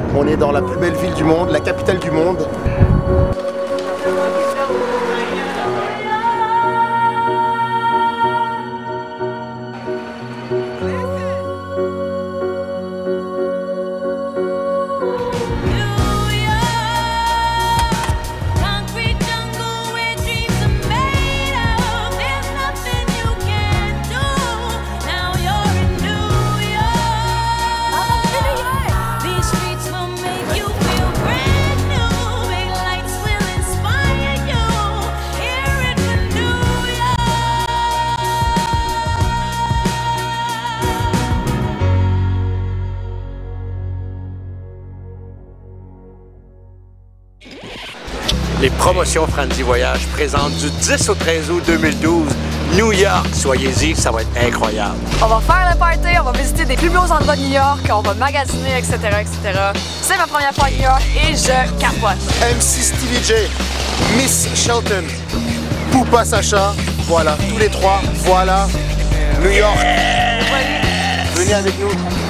On est dans la plus belle ville du monde, la capitale du monde. Les promotions Franzi Voyage présentent du 10 au 13 août 2012, New York. Soyez-y, ça va être incroyable. On va faire le party, on va visiter des plus beaux endroits de New York, on va magasiner, etc., etc. C'est ma première fois à New York et je capote. MC Stevie J, Miss Shelton, Poupa Sacha, voilà, tous les trois, voilà, New York. Venez avec nous.